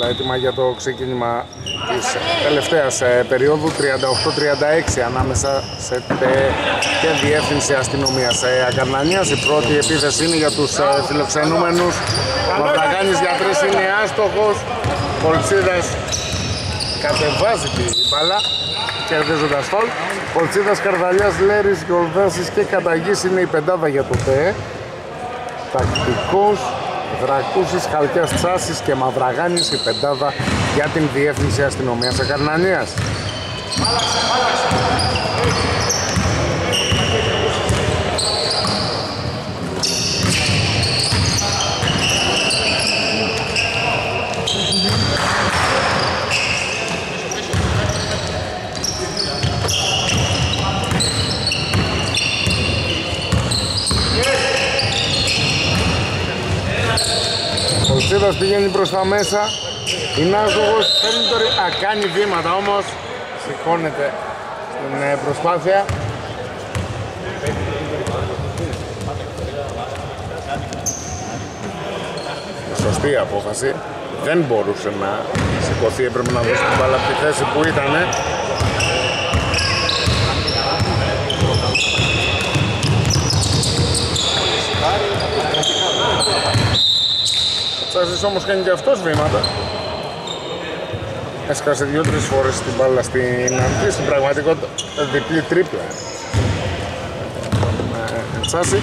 αλλά έτοιμα για το ξεκίνημα της τελευταίας ε, περίοδου. Τριάντα οκτώ τριάντα έξι ανάμεσα σε τε και διεύθυνση αστυνομίας ε, Ακαρνανίας. Η πρώτη επίθεση είναι για τους ε, φιλοξενούμενους. Μαυραγάνης για τρεις είναι άστοχος. Πολτσίδας κατεβάζει την μπάλα, κερδίζοντας φαουλ. Πολτσίδας, Καρδαλιάς, Λέρης, Γιολδάσης και Καταγής είναι η πεντάδα για το ΤΕ. Τακτικός, Δρακούσης, Χαλκιάς, Τσάσης και Μαυραγάνης η πεντάδα για την διεύθυνση αστυνομίας Ακαρνανίας. Ο Τσίδας πηγαίνει προς τα μέσα. Είναι άστοχος, παίρνει το ρι... Α, κάνει βήματα όμως. Σηκώνεται στην ε, προσπάθεια. Σωστή απόφαση. Δεν μπορούσε να σηκωθεί, έπρεπε να δώσει την μπάλα από τη θέση που ήτανε. Τσάσης όμως κάνει και αυτός βήματα. Έσκασε δύο-τρεις φορές την μπάλα στην αντί, στην πραγματικότητα διπλή τρίπλα. Ε, Τσάση.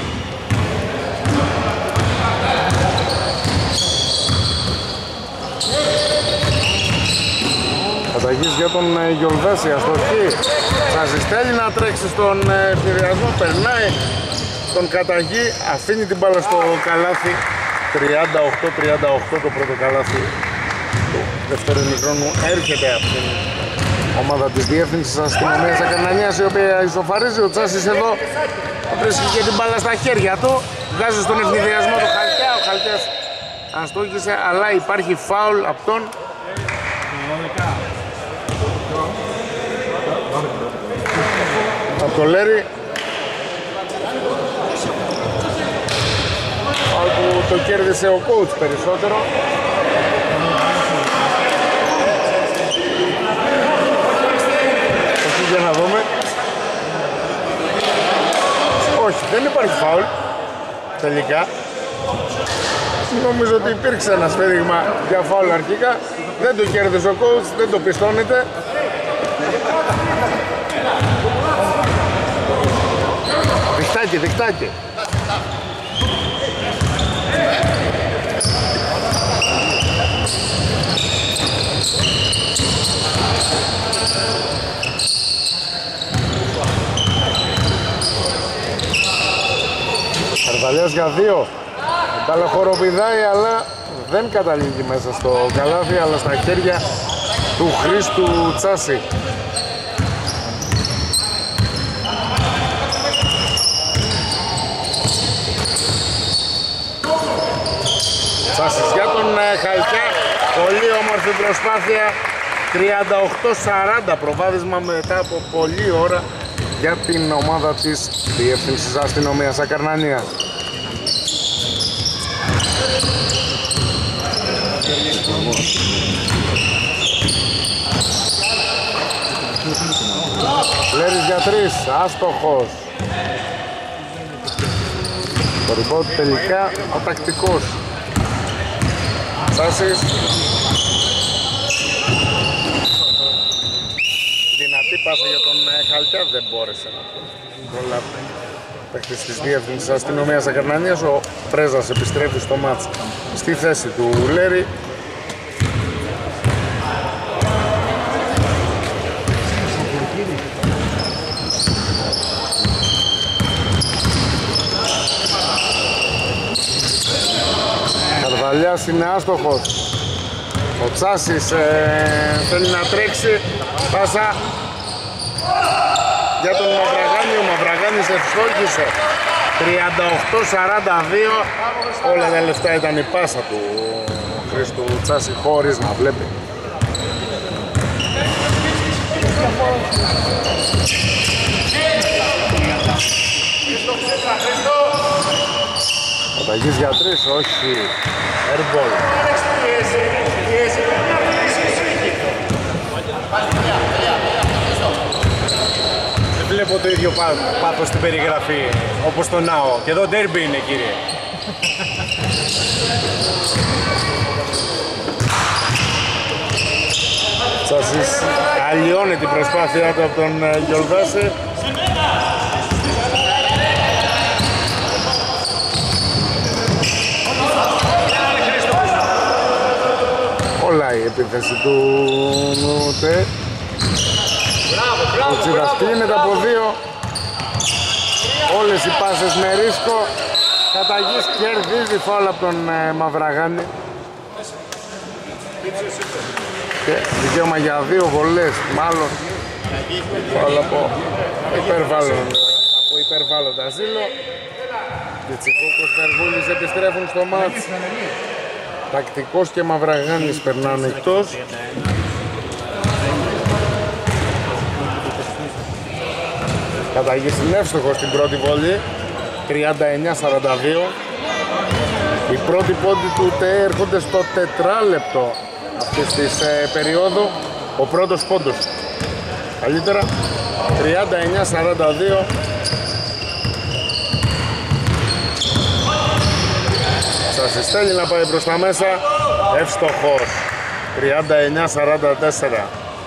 Καταγής για τον ε, Γιολδάση, αστοχή. Τσάσης θέλει να τρέξει στον ε, ευνηδιασμό, περνάει τον Καταγή, αφήνει την μπάλα στο καλάθι. τριάντα οκτώ τριάντα οκτώ το πρώτο καλάθι του δεύτερου ημιχρόνου έρχεται από την ομάδα της διεύθυνσης αστυνομίας Ακαρνανίας, η οποία ισοφαρίζει. Ο Τσάσης εδώ βρίσκει και την μπάλα στα χέρια του, βγάζει στον ευνηδιασμό του Χαλκιά. Ο Χαλκιάς αστόχησε, αλλά υπάρχει φάουλ από τον από το Λέρη, που το κέρδισε ο coach περισσότερο. Όχι, για να δούμε. Όχι, δεν υπάρχει φάουλ τελικά. Νομίζω ότι υπήρξε ένα σφύριγμα για φάουλ αρχικά. Δεν το κέρδισε ο coach, δεν το πιστώνεται. Διχτάκι, διχτάκι. Καρδαλιάς για δύο. Μπάλα χοροπηδάει, αλλά δεν καταλήγει μέσα στο καλάθι, αλλά στα χέρια του Χρήστου Τσάση. Τσάσης για τον Χαλκιά. Πολύ όμορφη προσπάθεια. τριάντα οκτώ σαράντα προβάδισμα μετά από πολλή ώρα για την ομάδα της Διεύθυνσης Αστυνομίας Ακαρνανίας. Λέρης για τρεις, άστοχος. Το rebound τελικά ο τακτικός. Τσάσης. Δυνατή πάσα για τον Χαλκιά, δεν μπόρεσε να προλάβει. Παίκτης της Διεύθυνσης Αστυνομίας Ακαρνανίας, ο Πρέζας επιστρέφει στο μάτς στη θέση του Λέρη. Καρδαλιάς είναι άστοχος. Ο Τσάσης ε, θέλει να τρέξει. Πάσα για τον Μαυραγάνη. Ο Μαυραγάνης ευστόχησε. τριάντα οκτώ σαράντα δύο. Όλα τα λεφτά ήταν η πάσα του Χρήστου Τσάση χωρίς να βλέπει. Καταγής για τρεις, όχι. Airball. το ίδιο πάθος στην περιγραφή όπως το ΝΑΟ. Και εδώ ντέρμπι είναι, κύριε. Τσάσης αλλοιώνει την προσπάθειά του από τον Γιολδάση. Όλα η επίθεση του Νουτέ. Ο Τσίδας κλείνεται από δύο. Όλες οι πάσες με ρίσκο. Καταγής κερδίζει φάουλ από τον ε, Μαυραγάνη. Και δικαίωμα για δύο βολές, μάλλον φάουλ από υπερβάλλον, από υπερβάλλοντα ζήλο. Και Τσικόκος Βεργούλης επιστρέφουν στο μάτς. Τακτικός και Μαυραγάνης περνάνε εκτός. Καταγής είναι εύστοχος στην πρώτη βολή, τριάντα εννιά σαράντα δύο. Οι πρώτοι πόντοι του ΤΕ έρχονται στο τετράλεπτο αυτής της ε, περίοδου. Ο πρώτος πόντος καλύτερα, τριάντα εννιά σαράντα δύο. Σας στέλνει να πάει προς τα μέσα, εύστοχος, τριάντα εννιά σαράντα τέσσερα.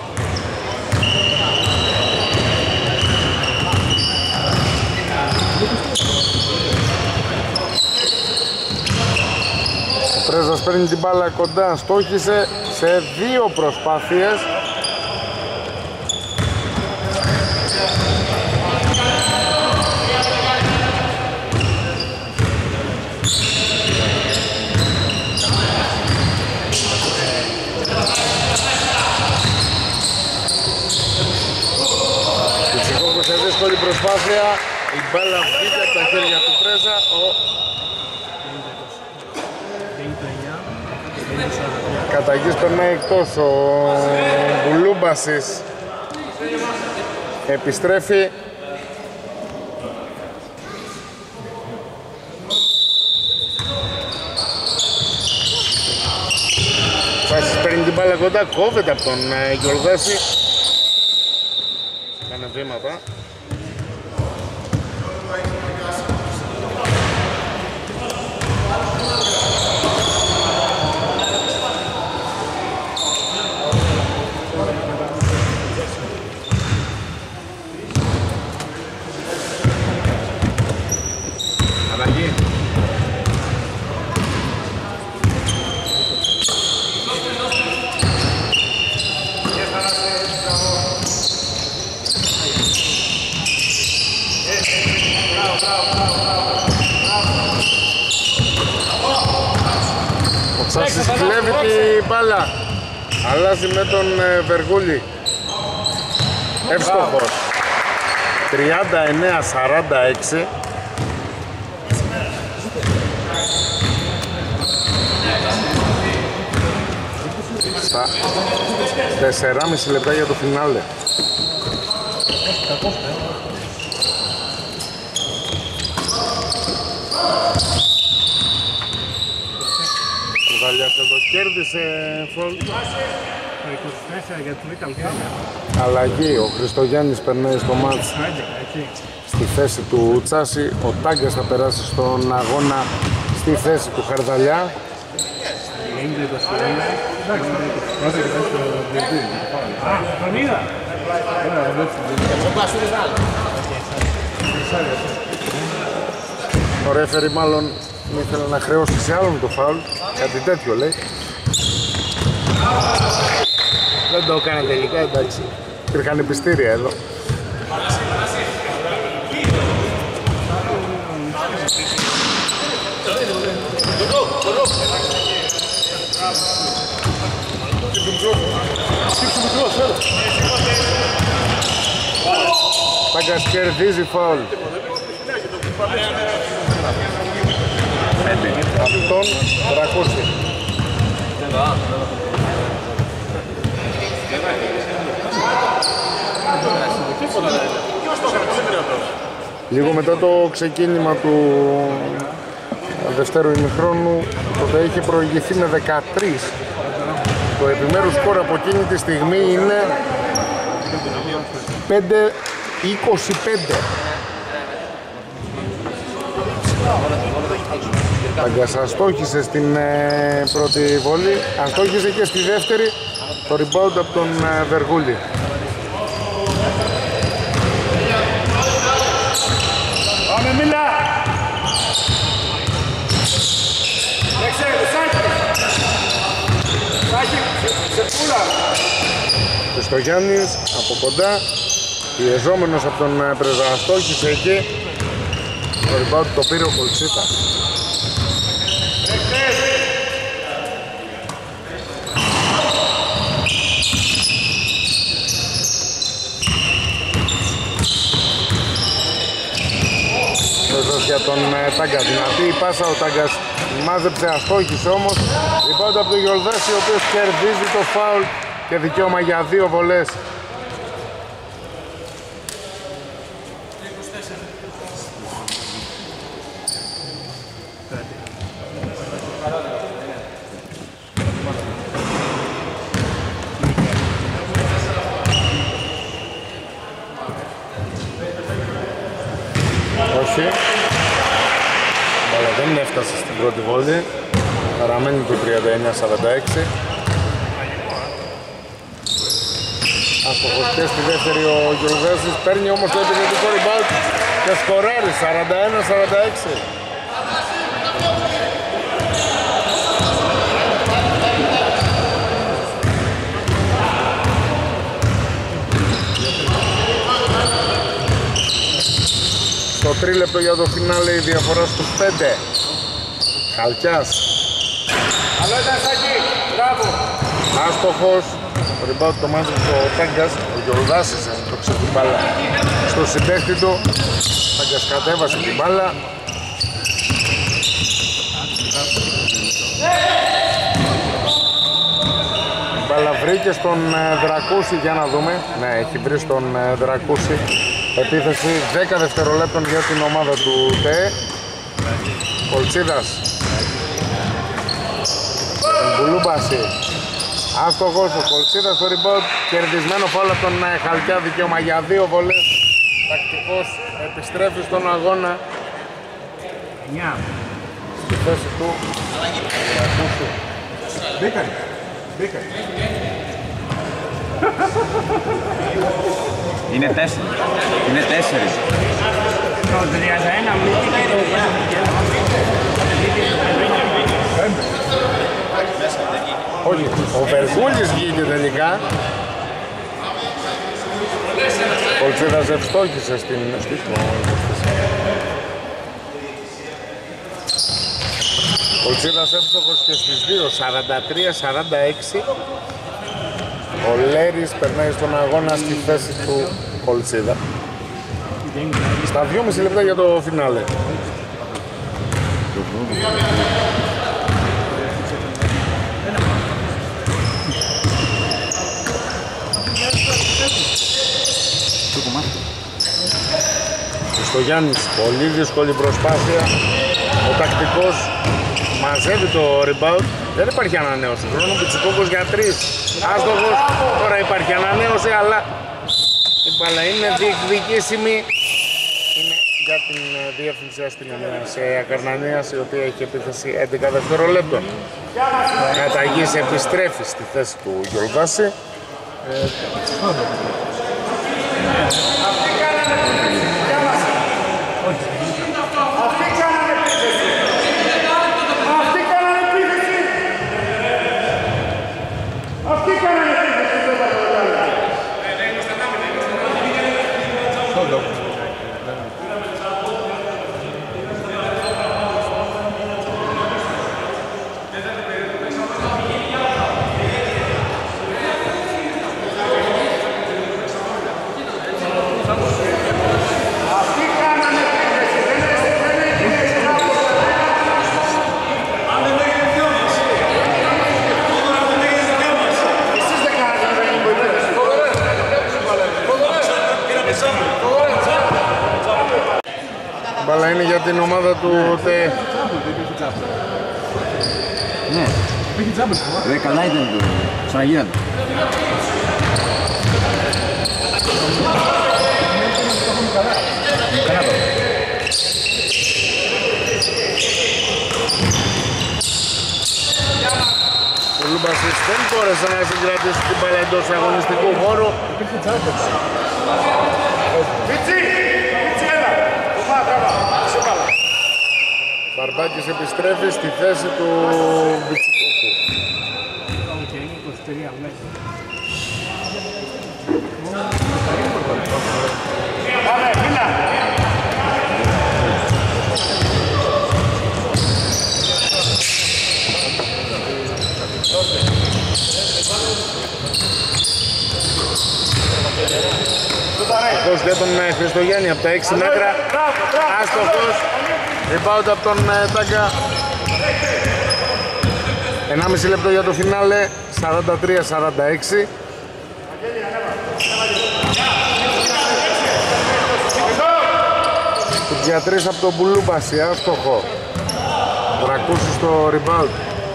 Ο Πρέζας παίρνει την μπάλα κοντά, στόχισε σε δύο προσπάθειες. Σε δύσκολη προσπάθεια, η μπάλα βγήκε από τα χέρια του Πρέζα. Ο Καταγής περνάει εκτός, ο Μπουλούμπασης επιστρέφει. Φάσης παίρνει την μπάλα κοντά, κόβεται από τον Γιολδάση. Κάνε βήματα. Αλλαγή. Ο Τσάσης κλέβει την μπάλα. Αλλάζει με τον ε, Βεργούλη. Εύστοχος. τριάντα εννέα σαράντα έξι. Στα τέσσερα και μισό λεπτά για το φινάλε. Ο Δαλιάς εδώ κέρδισε φολ. είκοσι τέσσερα για την Καλκάνια. Αλλαγή, ο Χριστογιάννης περνάει στο μάτς στη θέση του Τσάση. Ο Τάγκας θα περάσει στον αγώνα στη θέση του Χαρδαλιά. Τον είδα. Ο ρέφερι μάλλον ήθελε να χρεώσει σε άλλον το φάουλ. Κάτι τέτοιο λέει. Δεν το έκανε τελικά, εντάξει. Υπήρχαν επιστήρια εδώ. Τάγκας κερδίζει φάουλ. Από τον Δρακούρτη. Λίγο μετά το ξεκίνημα του δευτέρου ημιχρόνου, τότε είχε προηγηθεί με δεκατρία. Το επιμέρους σκορ από εκείνη τη στιγμή είναι πέντε είκοσι πέντε. Τάγκας αστόχησε στην ε, πρώτη βόλη, αστόχησε και στη δεύτερη, το rebound από τον ε, Βεργούλη. Πάμε Μίλα! Έξε, Σάκη! Σάκη, σε πούλα! Χριστογιάννης από κοντά, πιεζόμενος από τον ε, Πρέζα, αστόχησε εκεί, το rebound το πήρε ο Κολτσίτας. Για τον Τάγκα, δυνατή η πάσα, ο Τάγκας μάζεψε, αστόχησε όμως, rebound από τον Γιολδάση, ο οποίος κερδίζει το φάουλ και δικαίωμα για δύο βολές. Όχι. Αλλά δεν έφτασε στην πρώτη βόλη. Παραμένει το τριάντα εννιά σαράντα έξι. Αστοχός και στη δεύτερη ο Γιωργάσης, παίρνει όμως το επιθετικό rebound και σκοράρει σαράντα ένα σαράντα έξι. Το τρίλεπτο για το φινάλε, η διαφορά στους πέντε. Χαλκιάς. Καλό ήταν Σάκη, μπράβο. Άστοχος. Το rebound το μάζεψε ο Τάγκας. Ο Γιολδάσης έσπρωξε την μπάλα στο συμπαίχτη του. Ο Τάγκας κατέβασε την μπάλα. Η μπάλα βρήκε στον Δρακούση, για να δούμε. Ναι, έχει βρει στον Δρακούση. Επίθεση δέκα δευτερολέπτων για την ομάδα του ΤΕ. Κολτσίδας. Τον Μπουλούμπαση. Άστοχος ο Κολτσίδας στο rebound. Κερδισμένο φάουλ από τον Χαλκιά, δικαίωμα για δύο βολές. Τακτικός επιστρέφει στον αγώνα. Στη θέση του Ρακούσου. Μπήκαν, μπήκαν. Είναι τέσσερις. Είναι τέσσερις. Το τριάντα ένα βγήκε και το Όχι, ο Βεργούλης βγήκε τελικά. Ο Κολτσίδας ευστόχησε στην στήχο. Ο Κολτσίδας εύστοχος και στις δύο, σαράντα τρία σαράντα έξι. Ο Λέρης περνάει στον αγώνα στη θέση του Κολτσίδα. Στα δυόμισι λεπτά για το φινάλε. Χριστογιάννης, πολύ δύσκολη προσπάθεια. Ο τακτικός μαζεύει το rebound. Δεν υπάρχει ανανέωση. Χρόνο Πιτσικόκος για τρεις. Άστοχος. Τώρα υπάρχει ανανέωση, αλλά η μπάλα είναι διεκδικήσιμη. Είναι για την διεύθυνση αστυνομίας Ακαρνανίας, η οποία έχει επίθεση έντεκα δευτερολέπτων. Καταγής επιστρέφει στη θέση του Γιολβάση. Μπάλα είναι για την ομάδα του ΤΕ. Ναι. Ρε καλά ήταν το. Ξαναγίνατε. Ο Λούμπασης δεν μπόρεσε να συγκρατήσει την μπάλα εντός αγωνιστικού χώρου. Μπαρμπάκης επιστρέφει στη θέση του Βιτσικόφου. Αστοχός για τον Χριστογέννη από τα έξι μέτρα. Αστοχός. Rebound από τον Τάγκα. ενάμιση λεπτό για το φινάλε. σαράντα τρία σαράντα έξι. Για τρεις από τον Μπουλούμπαση. Άστοχο. Δρακούσου στο rebound.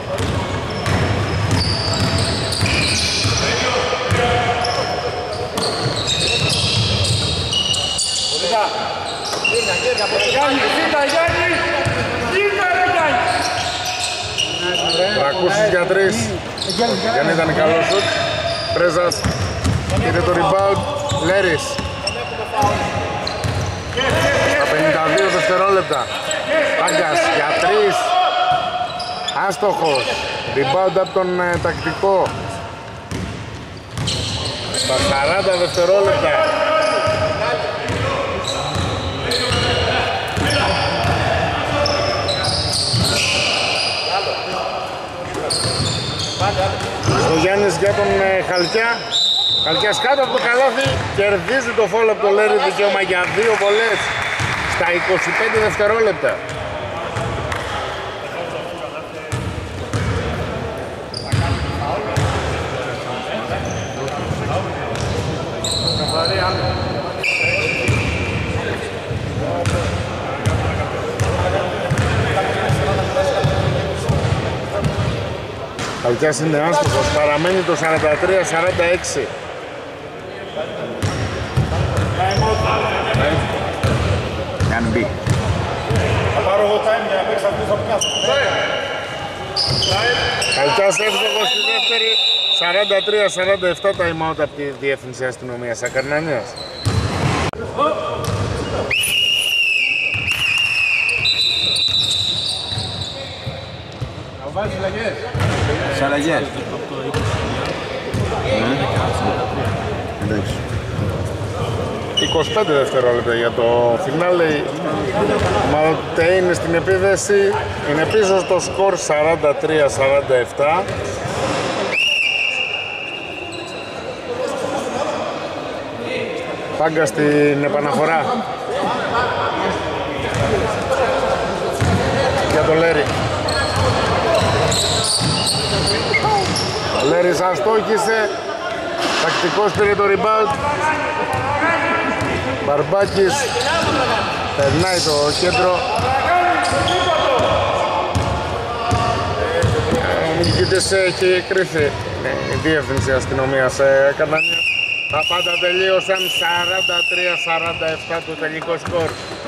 Δρακούσους για τρεις. Δεν ήταν καλό σουτ. Πρέζας πήρε το rebound. Λέρης. Στα πενήντα δύο δευτερόλεπτα. Πάγκας για τρεις. Άστοχος. Rebound από τον ε, τακτικό. Στα σαράντα δευτερόλεπτα. Ο Γιάννης για τον ε, Χαλκιά. Χαλκιάς κάτω από το καλάθι, κερδίζει το φόλ από το Λέρι, δικαίωμα για δύο βολές στα είκοσι πέντε δευτερόλεπτα. Χαλκιάς είναι άστοχος, παραμένει το σαράντα τρία σαράντα έξι. Αν μπει. Θα πάρω εγώ time για να παίξει αυτούς από κάτω. Χαλκιάς εύστοχος στη δεύτερη, σαράντα τρία σαράντα επτά time out από τη Διεύθυνση Αστυνομίας Ακαρνανίας. Θα βάλεις αλλαγές. Σε αλλαγές. Εντάξει. είκοσι πέντε δευτερόλεπτα για το φινάλε. Μαλτέ είναι στην επίδεση, είναι πίσω στο σκορ σαράντα τρία σαράντα επτά. Πάγκα στην επαναφορά για το Λέρι. Ο Λέρις αστόχησε, τακτικός πήρε το rebound. Μπαρμπάκης περνάει το κέντρο. Ο νικητής έχει κρυφθεί η Διεύθυνση Αστυνομίας Καρνανίας. Τα πάντα τελείωσαν σαράντα τρία σαράντα επτά το τελικό σκορ.